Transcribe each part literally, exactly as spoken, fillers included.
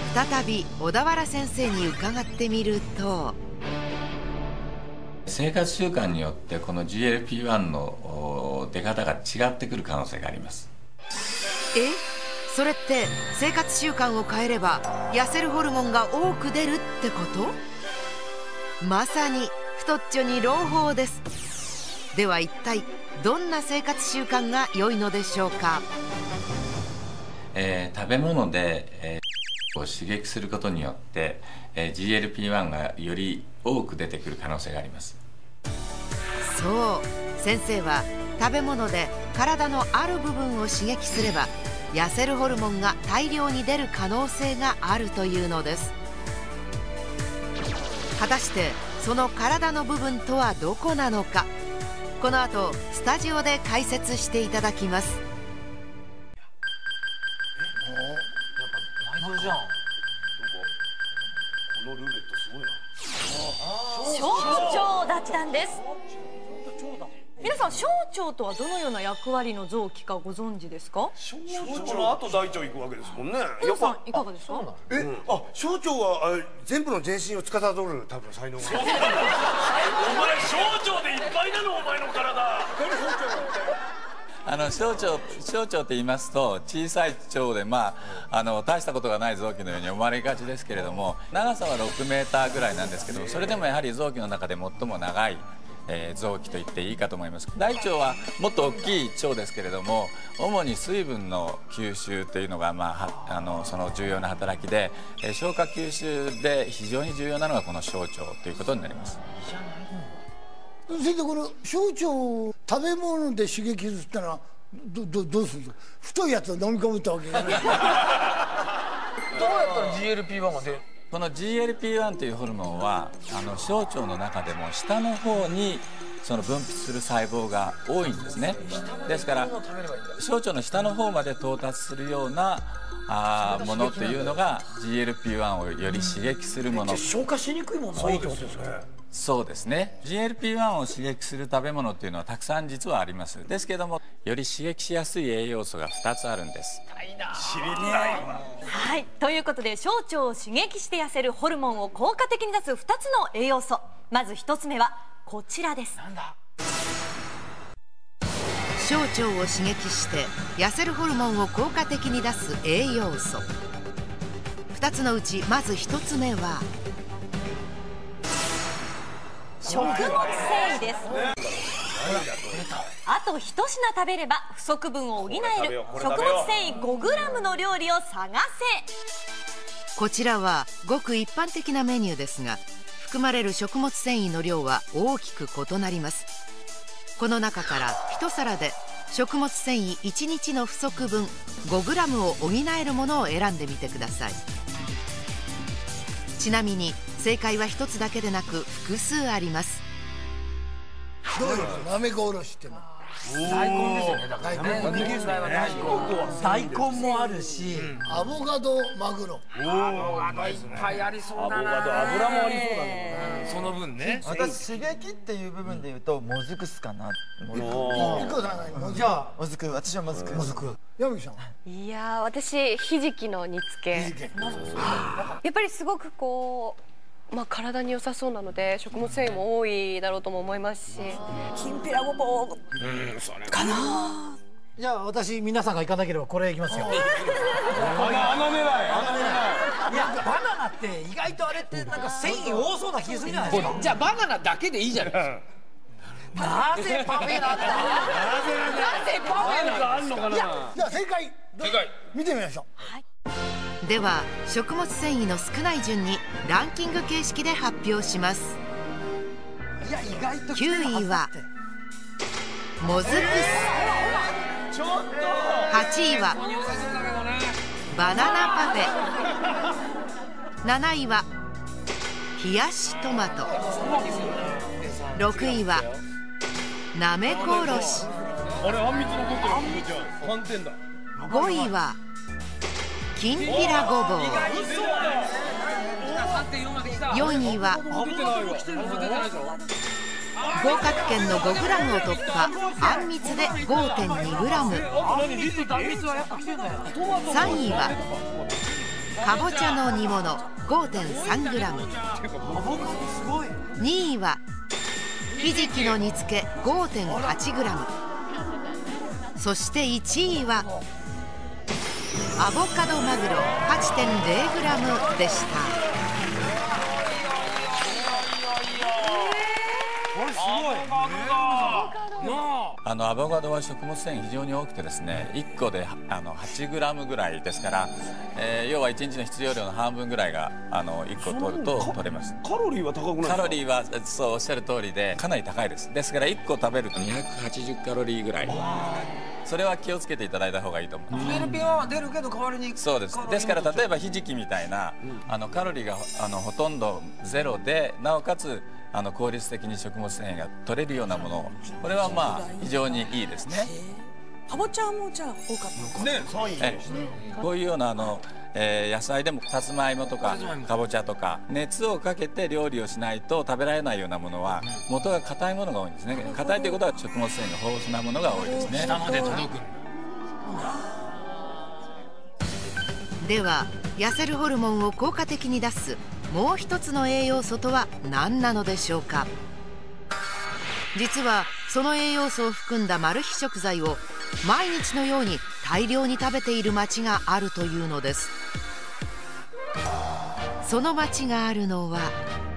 再び小田原先生に伺ってみると、 生活習慣によってこの ジーエルピーワン の出方が違ってくる可能性があります。 え、それって生活習慣を変えれば痩せるホルモンが多く出るってこと？まさに太っちょに朗報です。では一体どんな生活習慣が良いのでしょうか？ えー、食べ物で、えー、を刺激することによって、えー、ジーエルピーワン がより多く出てくる可能性があります。 そう、先生は食べ物で体のある部分を刺激すれば痩せるホルモンが大量に出る可能性があるというのです。果たしてその体の部分とはどこなのか、この後スタジオで解説していただきます。 内臓じゃん。 このルーレットすごいな。 小腸だったんです。皆さん、小腸とはどのような役割の臓器かご存知ですか？ 小腸の後大腸行くわけですもんね。 皆さんいかがですか？ え、あ、小腸は全部の全身を司る多分才能が。お前小腸でいっぱいなの、お前の体。 あの小腸小腸って言いますと小さい腸で、まあ、あの大したことがない臓器のように思われがちですけれども、長さはろくメーターぐらいなんですけども、それでもやはり臓器の中で最も長い、えー、臓器と言っていいかと思います。大腸はもっと大きい腸ですけれども、主に水分の吸収というのが、まあ、あのその重要な働きで、えー、消化吸収で非常に重要なのがこの小腸ということになります。 先生、この小腸を食べ物で刺激するってのはどどどうするんですか？太いやつを飲み込むってわけじゃない。どうやったら ジーエルピーワン が出る？ この ジーエルピーワン というホルモンはあの小腸の中でも下の方にその分泌する細胞が多いんですね。ですから小腸の下の方まで到達するようなあものというのが ジーエルピーワン をより刺激するもの。 消化しにくいものがいいってことですね。 そうですね。 ジーエルピーワン を刺激する食べ物というのはたくさん実はあります。ですけどもより刺激しやすい栄養素がふたつあるんです。 知りたい。 はい、ということで小腸を刺激して痩せるホルモンを効果的に出すふたつの栄養素。まずひとつめはこちらです。なんだ？ 小腸を刺激して痩せるホルモンを効果的に出す栄養素。ふたつのうちまずひとつめは食物繊維です。あと一品食べれば不足分を補える食物繊維 ごグラム の料理を探せ。 こちらはごく一般的なメニューですが、含まれる食物繊維の量は大きく異なります。この中から一皿で食物繊維いちにちの不足分 ごグラム を補えるものを選んでみてください。ちなみに正解は一つだけでなく複数あります。 どういうの？なめこおろしっての大根ですよね。大根の問題は大根。大根もあるし、 アボカドマグロ。 アボカドいっぱいありそうだな。 アボカド油もありそうだね。 その分ね。 私刺激っていう部分で言うともずくすかな。 じゃあもずく、私はもずく。 もずく。山口さん。 いやー、私ひじきの煮付け。やっぱりすごくこう、まあ体に良さそうなので食物繊維も多いだろうとも思いますし、きんぴらごぼうかな。 じゃあ私皆さんが行かなければこれいきますよ。 穴狙い。穴狙い。 いやバナナって意外とあれってなんか繊維多そうな気がするじゃないですか。 じゃあバナナだけでいいじゃないですか。 なぜパフェなんだ。なぜパフェなんですか。 じゃあ正解。 正解。 見てみましょう。 はい。では食物繊維の少ない順にランキング形式で発表します。 いや意外ときゅういはもずく酢、はちいはバナナパフェ、なないは冷やしトマト、ろくいはなめこおろし、 あれあんみつ残ってる。じゃあ寒天だ。 ごいはきんぴらごぼう、よんいは合格圏の ごグラム を突破、あんみつで ごてんにグラム、さんいはかぼちゃの煮物 ごてんさんグラム、 にいはひじきの煮付け ごてんはちグラム、 そしていちいはアボカドマグロ はちてんゼログラム でした。 あのアボカドは食物繊維非常に多くてですね、いっこであのはちグラムぐらいですから、えー、要はいちにちの必要量の半分ぐらいがあのいっこ取ると取れます。 カロリーは高くないですか？ カロリーはそうおっしゃる通りでかなり高いです。ですからいっこ食べるとにひゃくはちじゅうカロリーぐらい、それは気をつけていただいた方がいいと思います。 ジーエルピーワン は出るけど代わりにそうです。ですから例えばひじきみたいな、うん、あのカロリーがあのほとんどゼロで、なおかつあの効率的に食物繊維が取れるようなもの、これはまあ非常にいいですね。 かぼちゃもじゃあ多かったね。 えこういうようなあの、えー、野菜でもさつまいもとかかぼちゃとか熱をかけて料理をしないと食べられないようなものは元が硬いものが多いんですね。硬いということは食物繊維が豊富なものが多いですね。 下まで届く。 では痩せるホルモンを効果的に出すもう一つの栄養素とは何なのでしょうか。実はその栄養素を含んだマル秘食材を毎日のように大量に食べている町があるというのです。その町があるのは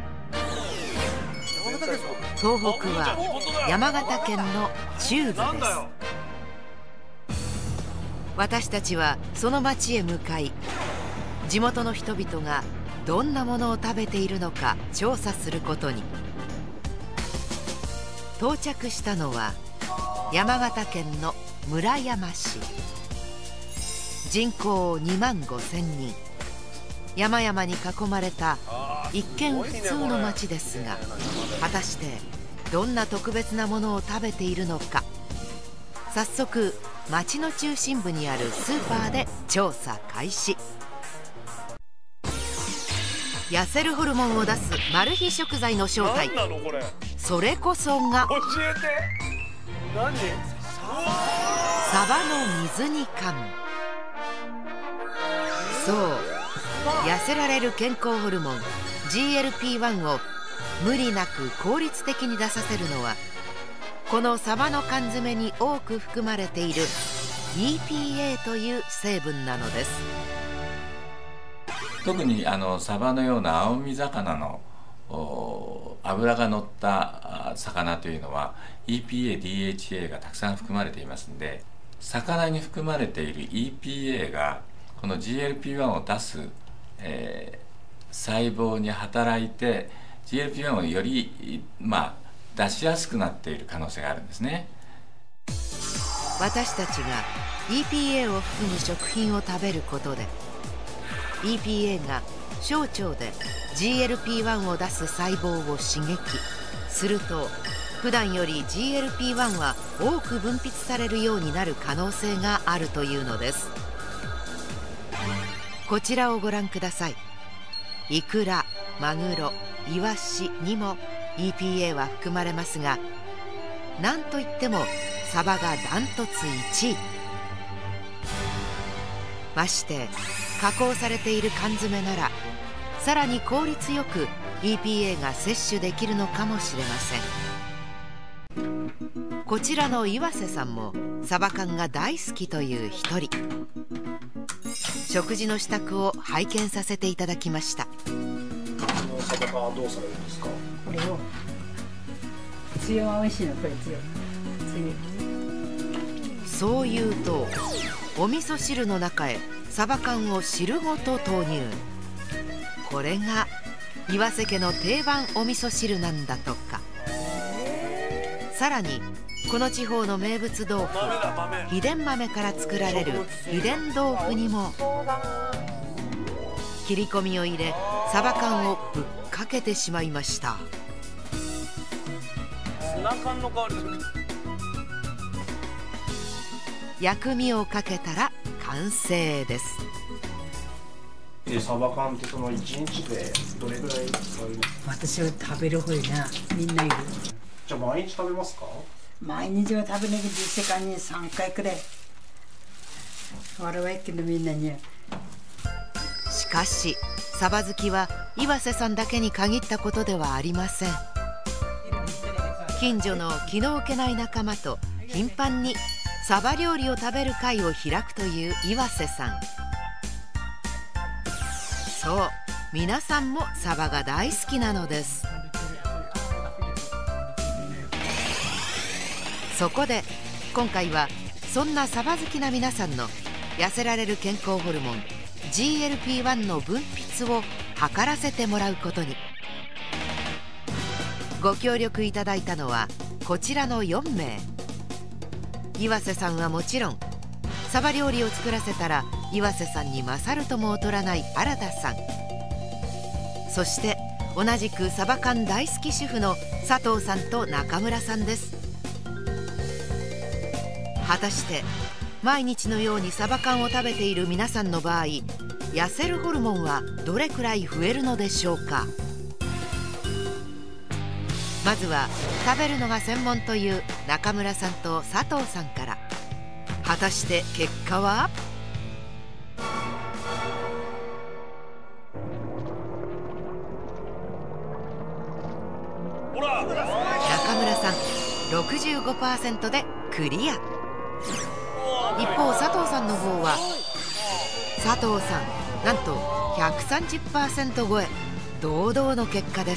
東北は山形県の中部です。私たちはその町へ向かい、地元の人々がどんなものを食べているのか調査することに。到着したのは山形県の村山市。人口にまんごせんにん、山々に囲まれた一見普通の町ですが、果たしてどんな特別なものを食べているのか。早速町の中心部にあるスーパーで調査開始。痩せるホルモンを出すマル秘食材の正体、それこそが教えて。何？ サバの水煮缶。そう、痩せられる健康ホルモン ジーエルピーワン を無理なく効率的に出させるのは、このサバの缶詰に多く含まれている イーピーエー という成分なのです。 特にあのサバのような青身魚の脂が乗った魚というのは イーピーエー、ディーエイチエー がたくさん含まれていますので、魚に含まれている イーピーエー がこの ジーエルピーワン を出す、えー、細胞に働いて ジーエルピーワン をより、まあ、出しやすくなっている可能性があるんですね。 私たちが イーピーエー を含む食品を食べることで イーピーエー が小腸で ジーエルピーワン を出す細胞を刺激すると、普段より ジーエルピーワン は多く分泌されるようになる可能性があるというのです。こちらをご覧ください。イクラ、マグロ、イワシにも イーピーエー は含まれますが、なんといってもサバがダントツいちい。まして加工されている缶詰ならさらに効率よく イーピーエー が摂取できるのかもしれません。こちらの岩瀬さんもサバ缶が大好きという一人。食事の支度を拝見させていただきました。 サバ缶はどうされるんですか？ これをつゆは美味しいの、これつゆつゆそう言うとお味噌汁の中へサバ缶を汁ごと投入。これが岩瀬家の定番お味噌汁なんだとか。さらにこの地方の名物豆腐秘伝豆から作られる秘伝豆腐にも切り込みを入れサバ缶をぶっかけてしまいました。 ツナ缶の香りする。 薬味をかけたら完成です。 サバ缶ってそのいちにちでどれぐらい使える？ 私は食べる方やな、みんないる。 じゃあ毎日食べますか？ 毎日は食べなきゃ実世界にさんかいくらい。我々けどみんなに。 しかしサバ好きは岩瀬さんだけに限ったことではありません。近所の気の置けない仲間と頻繁にサバ料理を食べる会を開くという岩瀬さん。そう、皆さんもサバが大好きなのです。そこで今回はそんなサバ好きな皆さんの痩せられる健康ホルモン ジーエルピーワン の分泌を測らせてもらうことに。ご協力いただいたのはこちらのよんめい。岩瀬さんはもちろん、サバ料理を作らせたら岩瀬さんに勝るとも劣らない原田さん、そして同じくサバ缶大好き主婦の佐藤さんと中村さんです。果たして毎日のようにサバ缶を食べている皆さんの場合、痩せるホルモンはどれくらい増えるのでしょうか。まずは食べるのが専門という中村さんと佐藤さんから。果たして結果は？中村さん ろくじゅうごパーセント でクリア。一方佐藤さんの方は、佐藤さんなんと ひゃくさんじゅっパーセント 超え、堂々の結果です。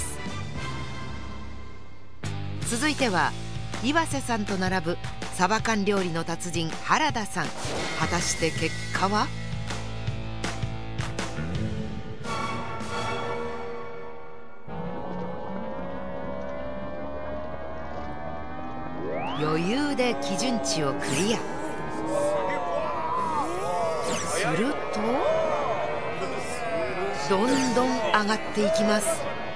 続いては岩瀬さんと並ぶサバ缶料理の達人原田さん。果たして結果は？余裕で基準値をクリア。するとどんどん上がっていきます。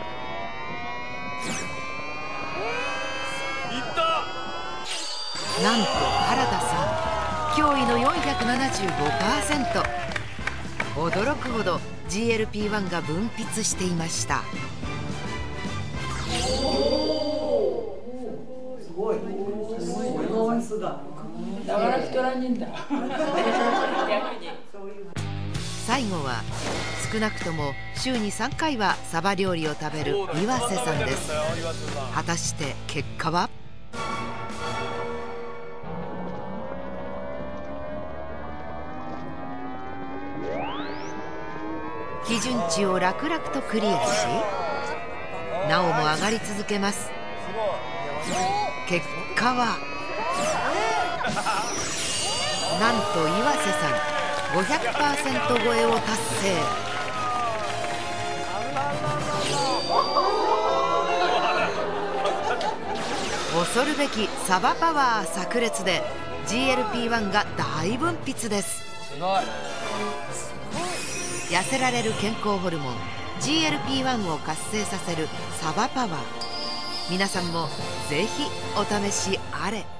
なんと原田さん、驚異の よんひゃくななじゅうごパーセント。驚くほど ジーエルピーワン が分泌していました。 すごい。だから太らんねんだ。 最後は少なくとも週にさんかいはサバ料理を食べる岩瀬さんです。果たして結果は？基準値を楽々とクリアし、なおも上がり続けます。結果はなんと岩瀬さん ごひゃくパーセント 超えを達成。恐るべきサバパワー炸裂で ジーエルピーワン が大分泌です。 すごい。 痩せられる健康ホルモン ジーエルピーワン を活性させるサバパワー。皆さんもぜひお試しあれ。